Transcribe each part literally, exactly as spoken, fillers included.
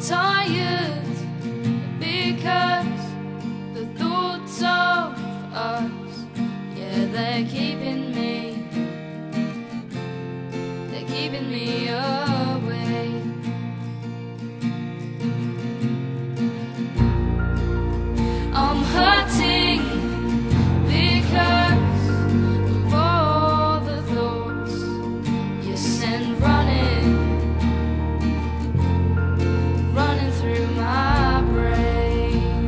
tired because the thoughts of us, yeah, they're keeping me, they're keeping me away. I'm hurting because of all the thoughts you send running, running through my brain.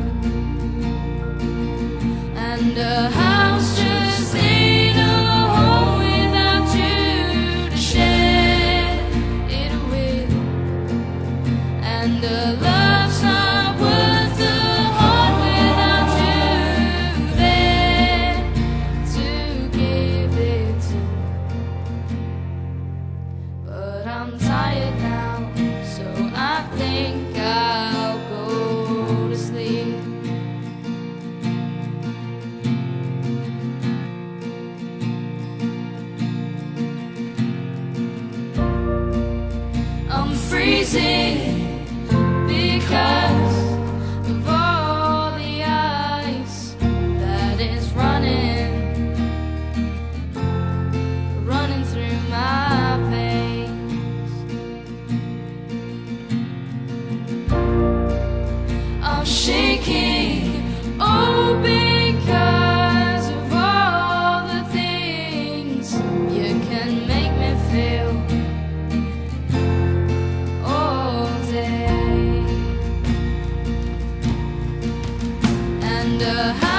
And a house just ain't a home without you to share it with. And a love's not worth the heart without you there to give it to. But I'm tired now, so I think I'll go to sleep. I'm freezing because of all the ice that is running, running through my veins. I'm shaking, oh, because of all the things you can make me feel all day. And a